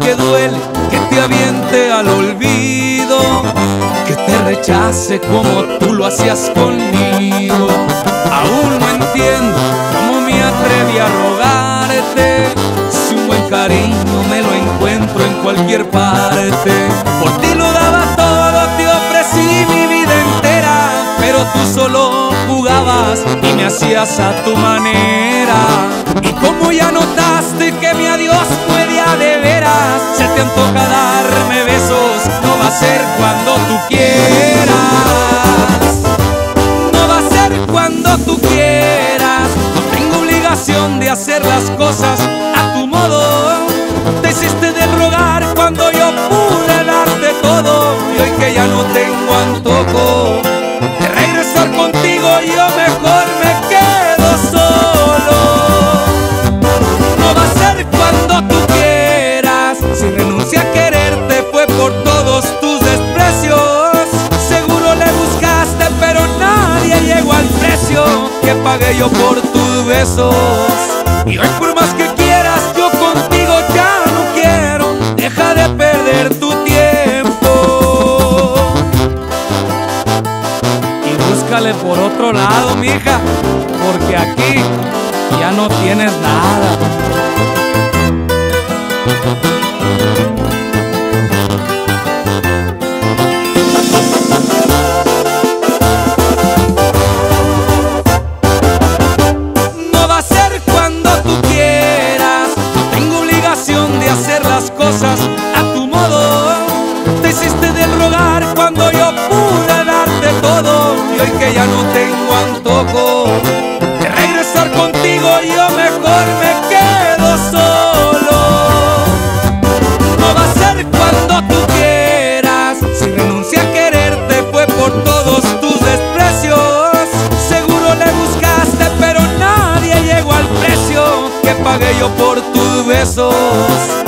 que duele que te aviente al olvido, que te rechace como tú lo hacías conmigo. Aún no entiendo cómo me atreví a rogarte, si un buen cariño me lo encuentro en cualquier parte. Por ti lo daba todo, te ofrecí mi vida entera, pero tú solo jugabas y me hacías a tu manera. Y como ya notaste que mi adiós fue de a de veras, se te antoja darme besos, no va a ser cuando tú quieras, no va a ser cuando tú quieras. No tengo obligación de hacer las cosas a tu modo. Te hiciste de rogar cuando yo pude darte todo, y hoy que ya no tengo antojo de regresar contigo, yo mejor me quedo solo. No va a ser cuando tú quieras, si renuncié a quererte fue por todos tus desprecios. Seguro le buscaste pero nadie llegó al precio que pagué yo por tus besos. Y hoy por más que quieras, yo contigo ya no quiero. Deja de perder tu tiempo y búscale por otro lado, mija, porque aquí ya no tienes nada. No va a ser cuando tú quieras, no tengo obligación de hacer las cosas a tu modo. Te hiciste de rogar cuando yo pude darte todo, y hoy que ya no tengo antojo de regresar contigo, yo mejor me quedo solo. No va a ser cuando tú quieras, si renuncié a quererte fue por todos tus desprecios. Seguro le buscaste pero nadie llegó al precio que pagué yo por tus besos.